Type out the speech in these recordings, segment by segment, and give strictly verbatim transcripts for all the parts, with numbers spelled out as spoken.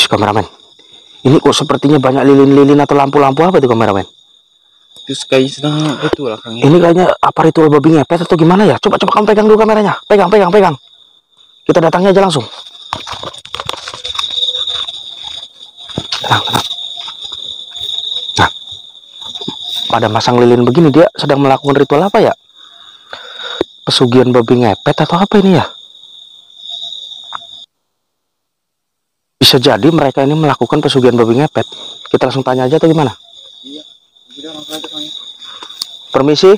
kameramen, ini kok sepertinya banyak lilin-lilin atau lampu-lampu apa itu kameramen? Itu kayak sedang itu lah Kang. Ini kayaknya apa ritual babi ngepet atau gimana ya? Coba coba kamu pegang dulu kameranya. Pegang, pegang, pegang. Kita datangnya aja langsung. Tenang, tenang. Nah, pada masang lilin begini dia sedang melakukan ritual apa ya? Pesugihan babi ngepet atau apa ini ya? Bisa jadi mereka ini melakukan pesugihan babi ngepet. Kita langsung tanya aja atau gimana? Iya, kita langsung aja Kang. Permisi.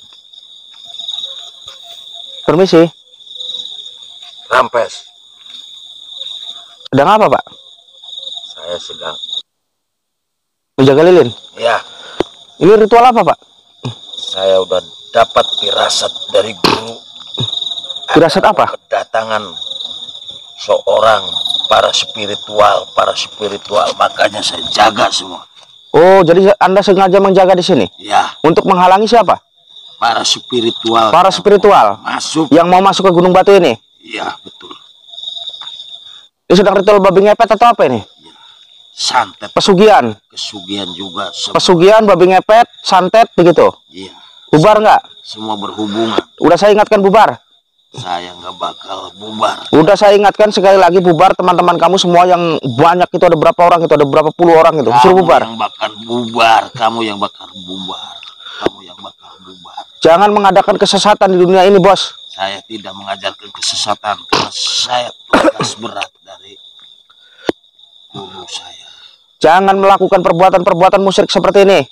Permisi. Rampes. Sedang apa, Pak? Saya sedang Menjaga lilin. ya. Ini ritual apa, Pak? Saya udah dapat firasat dari guru. Firasat apa? Kedatangan seorang para spiritual, para spiritual, makanya saya jaga semua. Oh, jadi Anda sengaja menjaga di sini? Ya, Untuk menghalangi siapa? para spiritual. Para spiritual Masuk. yang mau masuk ke Gunung Batu ini. Iya, betul. Ini sedang ritual babi ngepet atau apa ini? Ya. Santet. Pesugihan. Kesugihan juga. Semua. Pesugihan, babi ngepet, santet, begitu. Iya. Bubar nggak? Semua berhubungan. Udah saya ingatkan bubar. Saya nggak bakal bubar. Udah saya ingatkan sekali lagi bubar, teman-teman kamu semua yang banyak itu, ada berapa orang itu, ada berapa puluh orang itu, suruh bubar. Kamu yang bakal bubar, kamu yang bakal bubar, kamu yang bakal bubar. Jangan mengadakan kesesatan di dunia ini, bos. Saya tidak mengajarkan kesesatan karena saya tugas berat dari guru saya. Jangan melakukan perbuatan-perbuatan musyrik seperti ini.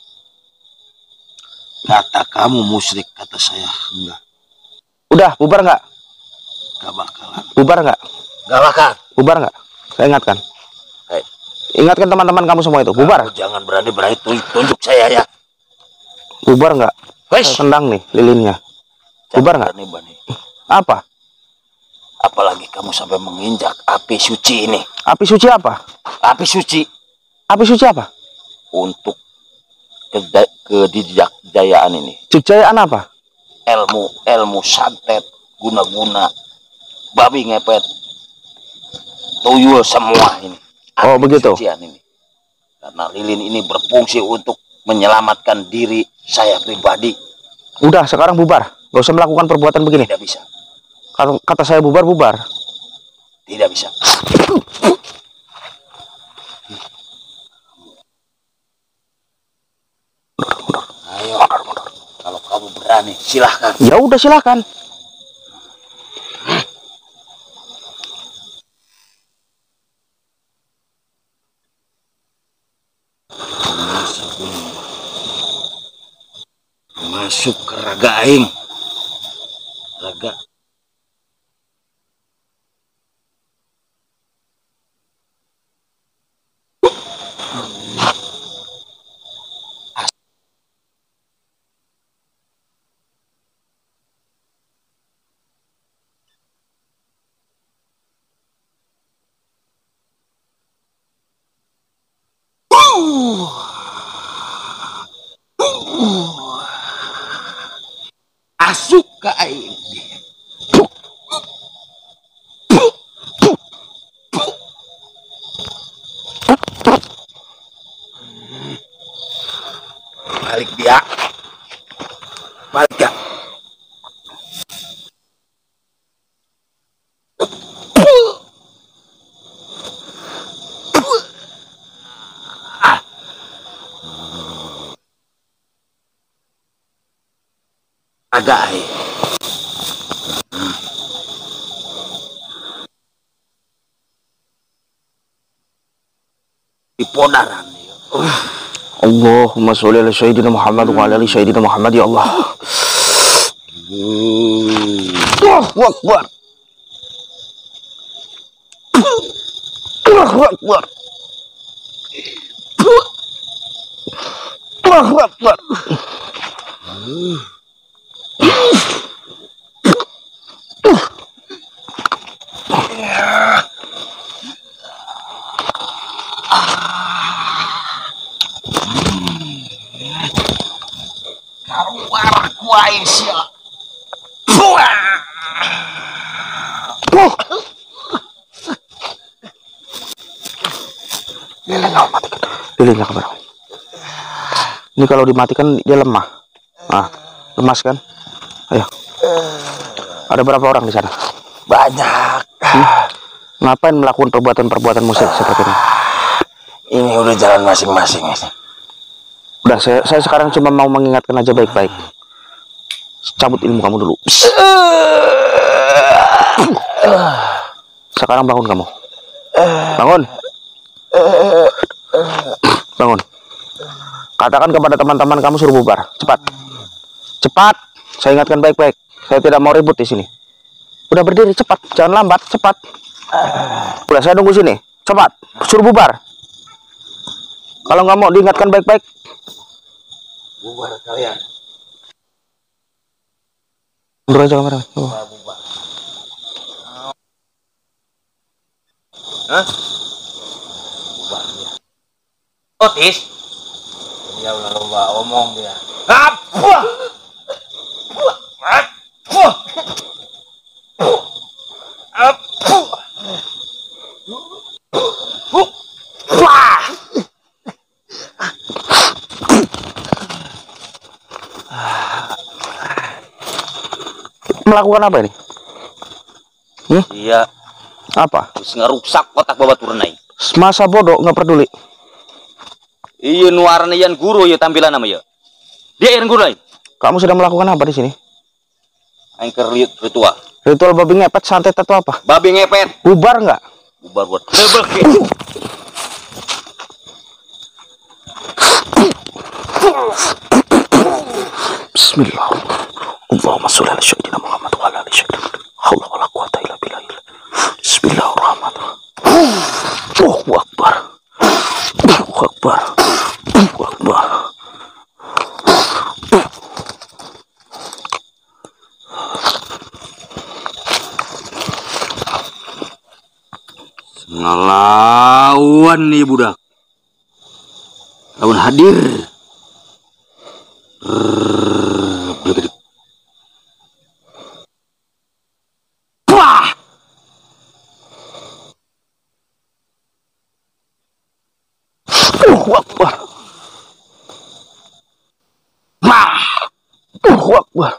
Kata kamu musyrik, kata saya enggak. Udah, bubar nggak? Gak bakalan. Bubar nggak? Gak bakal. Bubar nggak? Saya ingatkan. Hey. Ingatkan teman-teman kamu semua itu. Bubar. Kamu jangan berani-berani tunjuk, tunjuk saya ya. Bubar nggak? Wes. Saya tendang nih lilinnya. Bubar nggak? Berani-berani. Apa? Apalagi kamu sampai menginjak api suci ini. Api suci apa? Api suci Api suci apa? untuk kedijayaan ini. Kejayaan apa? Ilmu, ilmu santet, guna-guna, babi ngepet, tuyul semua ini. Oh, begitu. Ini. Karena lilin ini berfungsi untuk menyelamatkan diri saya pribadi. Udah, sekarang bubar. Gak usah melakukan perbuatan begini. Tidak bisa. Kalau kata saya bubar, bubar. Tidak bisa. Ayo, kalau kamu berani, silahkan. Ya udah, silahkan. Masuk ke raga aing. Raga. Masuk ke aing. Balik dia. Balik ya. Agak air. Di podaran. Allahumma sholli ala sayyidina Muhammad wa ala ali sayyidina Muhammad, ya Allah. Allahu Akbar. Allahu Akbar. Allahu Akbar. Keluar gua Aisyah. Lilin kamu matikan. Lilinnya kamera. Ini kalau dimatikan dia lemah. Ah, lemas kan? Ayo. Ada berapa orang di sana? Banyak. Hmm? Ngapain melakukan perbuatan-perbuatan musik seperti ini? Ini udah jalan masing-masing. Udah, saya, saya sekarang cuma mau mengingatkan aja baik-baik. Cabut ilmu kamu dulu. Sekarang bangun kamu. Bangun. Bangun. Katakan kepada teman-teman kamu suruh bubar. Cepat. Cepat. Saya ingatkan baik-baik. Saya tidak mau ribut di sini. Udah berdiri, cepat. Jangan lambat, cepat. Udah, saya tunggu sini. Cepat. Suruh bubar. Kalau nggak mau diingatkan baik-baik. Bubar kalian. Mundur aja kamera. Oh. Hah? Bubar dia. Otis. Dia udah lupa omong dia. Apa? Apa? Apa? Wah! Melakukan apa ini? Hmm? Iya. Apa? Terus ngerusak kotak babaturan naik. Masa bodoh nggak peduli. Iya nuaran yang guru ya tampilan nama ya. Dia yang guru lain. Kamu sedang melakukan apa di sini? Angker ritual. Ritual babi ngepet, santet atau apa? Babi ngepet. Bubar nggak? Bubar buat tebel ke. Bismillah. Allahumma sholli ala sayyidina Muhammad wa ala ali sayyidina. Haula wala quwata illa billah. Bismillahirrahmanirrahim. Allahu akbar. Allahu akbar. Allahu akbar. Ngelawan nih budak. Lawan hadir. Wah! Allahu akbar. Wah! Allahu akbar.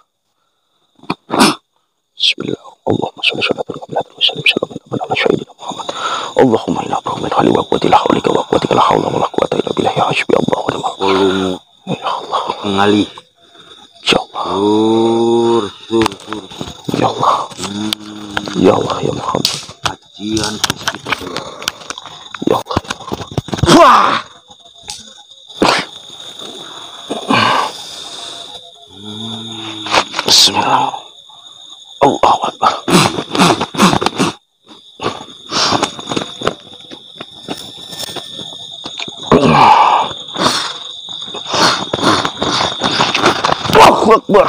Bismillah. Allahumma sholli ala sayyidina Muhammad. Allahumma inna a'udzu min hali wa quwwati la haulika wa quwwatika la haula wa la quwwata illa billah ya hasbi Allah wa ni'mal wakil. Ya Allah. Mengali. Ya Allah. Sur, sur, sur. Ya Allah. Ya Allah ya Muhammad. Kajian kita. Ya Allah. Wah! Bismillah. Allahu akbar. Allahu akbar.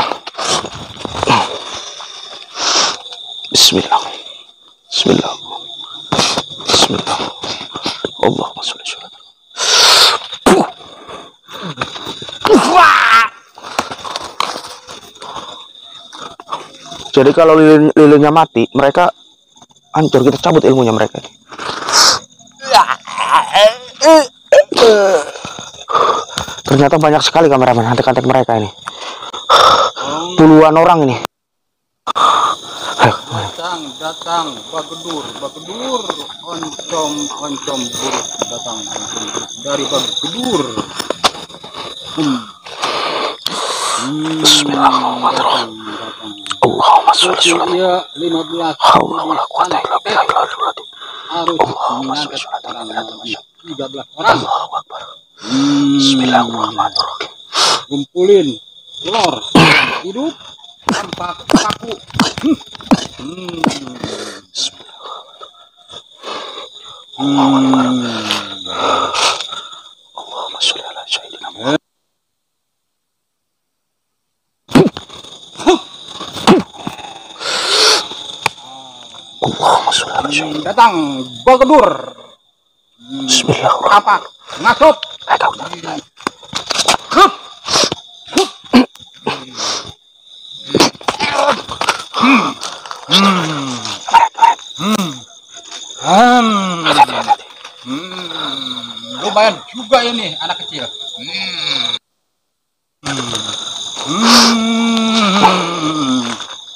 Bismillah. Bismillah. Bismillah. Allahumma sholli ala Jadi kalau lilin, lilinnya mati, mereka hancur. Kita cabut ilmunya mereka. Ternyata banyak sekali kameramen hantek-hantek mereka ini. Puluhan orang ini. Datang, datang, Bagedur, Bagedur, oncom, oncom buruk, datang, oncom buruk dari Bagedur. Hmm. Hmm, Bismillahirrahmanirrahim. Allahumma sholli ala Iya, lima belas. haula wala quwata illa billah. Harus Allahumma mengangkat sholli ala orang tiga belas orang. Allahu akbar. Hmm. Bismillahirrahmanirrahim. Kumpulin telur hidup tanpa paku. Hmm. Hmm. Allahumma sholli ala sayyidina Muhammad. Allahumma sholli ala sayyidina. Hmm, datang Bagedur. Bismillahirrahmanirrahim. Apa? Ngasup. Eh, kau tak. Hup. Hup. Hmm. Hmm. Hmm. Hmm. Hmm, lumayan juga ini anak kecil. Hmm. Hmm. Hmm.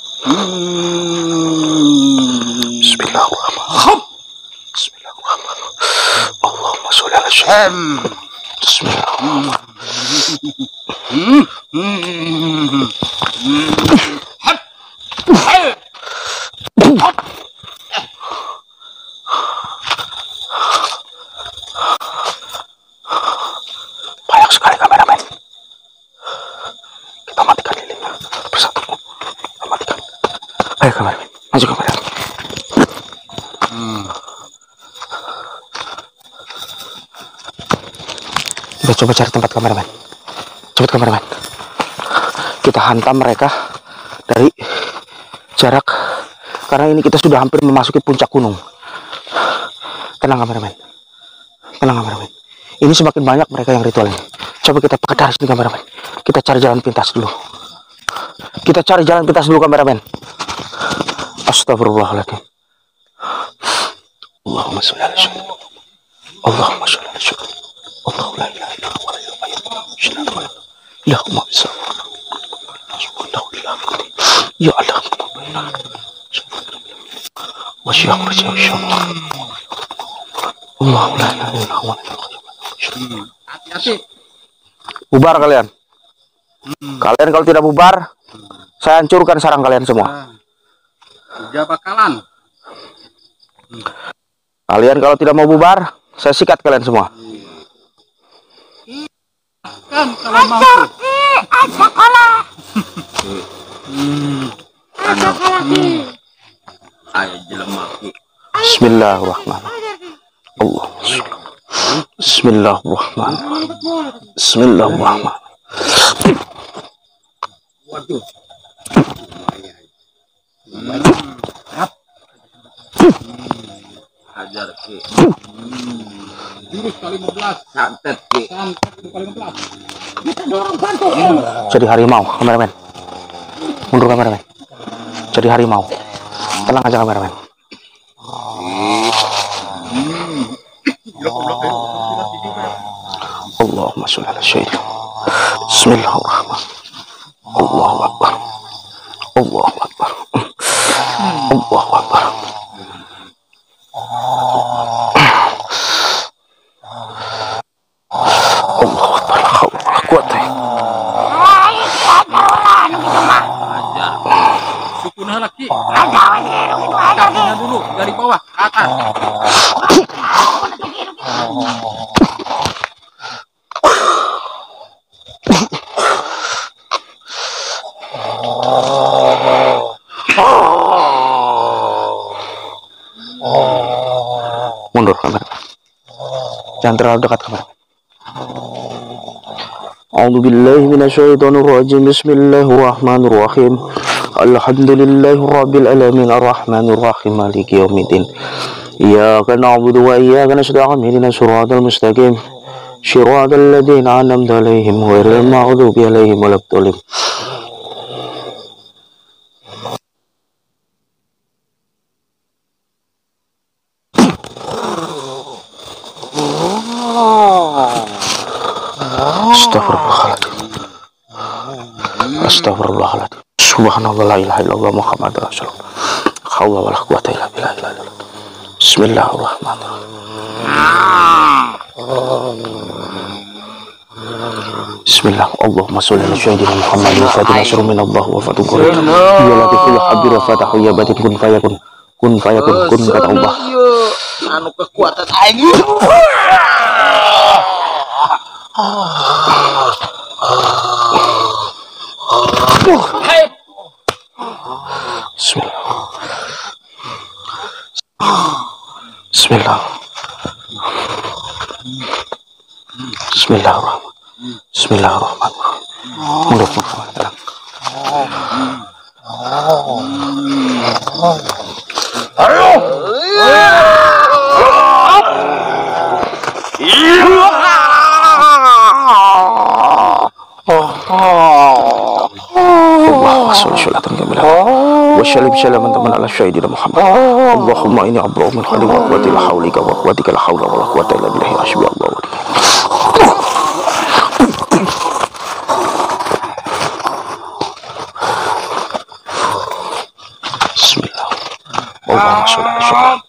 Hmm. Bismillahirrahmanirrahim. Bismillahirrahmanirrahim. Allahumma sholli ala sayyidina. Bismillahirrahmanirrahim. Hmm. Hmm. Hmm. Hat. Hai. Banyak sekali kameramen. Kita matikan lilinnya bersatu. Kita matikan. Ayo kameramen, maju kameramen. Hmm. Kita coba cari tempat kameramen. Cepat kameramen. Kita hantam mereka dari jarak, karena ini kita sudah hampir memasuki puncak gunung. Tenang kameramen. Tenang kameramen. Ini semakin banyak mereka yang ritual ini. Coba kita pekat sini kameramen. Kita cari jalan pintas dulu. Kita cari jalan pintas dulu kameramen. Astagfirullahaladzim. Allahumma sholli ala sayyidina. Allahumma sholli ala sayyidina. Allahu la ilaha illa huwa al-hayyul qayyum. Allahumma bisa. Ya Allah. Wasya kursi Allah. Allahu la ilaha illa huwa al-hayyul qayyum. Hati-hati. Bubar kalian. Hmm. Kalian kalau tidak bubar, saya hancurkan sarang kalian semua. Nah, udah bakalan. Hmm. Kalian kalau tidak mau bubar, saya sikat kalian semua. Kan kalau mampu. Ajak kalah. Hmm. Ajak kalah ki. Ayo jelemaku. Bismillahirrahmanirrahim. Allah. Bismillahirrahmanirrahim. Bismillahirrahmanirrahim. Waduh. Hajar ke. Jurus kali lima belas. Santet ke. Santet kali lima belas. Kita dorong bantu. Jadi harimau, kameramen. Mundur kameramen. Jadi harimau. Tenang aja kameramen. Allahumma sholli ala sayyidina. Bismillahirrahmanirrahim. Allahu akbar. Allahu akbar. Allahu akbar. Allahu akbar. La haula wala quwata. Ayo kita orang gitu mah. Hajar. Sukuna lagi. Ada ini gitu aja ki. Kakinya dulu dari bawah ke atas. Mundur kameramen. Jangan terlalu dekat kameramen. A'udzu billahi minasyaitonir rajim. Bismillahirrahmanirrahim. Alhamdulillahirabbil alamin arrahmanir rahim maliki yaumiddin. Iyyaka na'budu wa iyyaka nasta'in ihdinas siratal mustaqim. Shiratal ladzina an'amta 'alaihim ghairil maghdubi 'alaihim waladdallin. Astagfirullahaladzim. Astagfirullahaladzim. Subhanallah la ilaha illallah Muhammadur Rasulullah. Haula wala quwata illa billah. Bismillahirrahmanirrahim. Bismillah. Allahumma sholli ala sayyidina Muhammadin wa fatina syurru min Allah wa fatu qur'an. Ya latiful habir wa fatahu ya batin kun fayakun. Kun fayakun kun kata Allah. Anu kekuatan aing. Bismillah. Bismillah. Bismillahirrahmanirrahim. Bismillahirrahmanirrahim. Mundur, mundur, tenang. Allahumma sholli ala sayyidina syalim syalaman teman ala syahidina Muhammad. Allahumma inni abra'u min khali wa quwwati la haulika wa quwwatika la haula wa la quwwata illa billahi hasbi Allah wa Bismillah. Allahumma sholli ala sayyidina.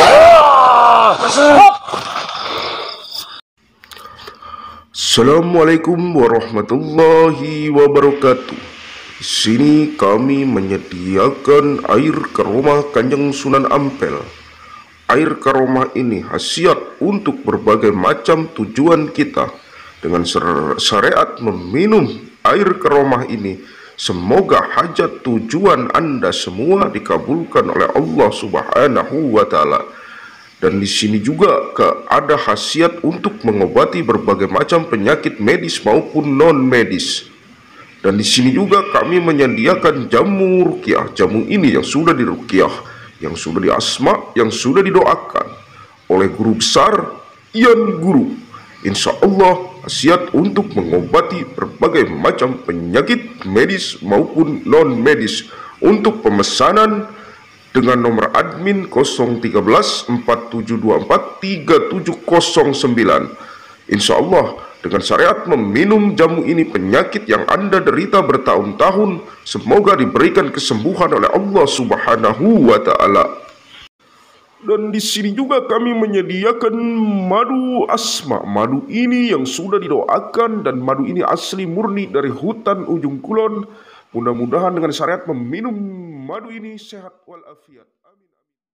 Assalamualaikum warahmatullahi wabarakatuh. Di sini kami menyediakan air karomah Kanjeng Sunan Ampel. Air karomah ini khasiat untuk berbagai macam tujuan kita. Dengan syariat meminum air karomah ini, semoga hajat tujuan Anda semua dikabulkan oleh Allah Subhanahu wa taala. Dan di sini juga ke, ada khasiat untuk mengobati berbagai macam penyakit medis maupun non medis. Dan di sini juga kami menyediakan jamu ruqyah. Jamu ini yang sudah diruqyah, yang sudah diasma, yang sudah didoakan oleh guru besar Ian Guru. Insya Allah khasiat untuk mengobati berbagai macam penyakit medis maupun non medis. Untuk pemesanan dengan nomor admin nol tiga empat tujuh dua empat tiga tujuh nol sembilan. Insya Allah dengan syariat meminum jamu ini, penyakit yang Anda derita bertahun-tahun semoga diberikan kesembuhan oleh Allah Subhanahu wa taala. Dan di sini juga kami menyediakan madu asma. Madu ini yang sudah didoakan dan madu ini asli murni dari hutan Ujung Kulon. Mudah-mudahan dengan syariat meminum madu ini sehat walafiat.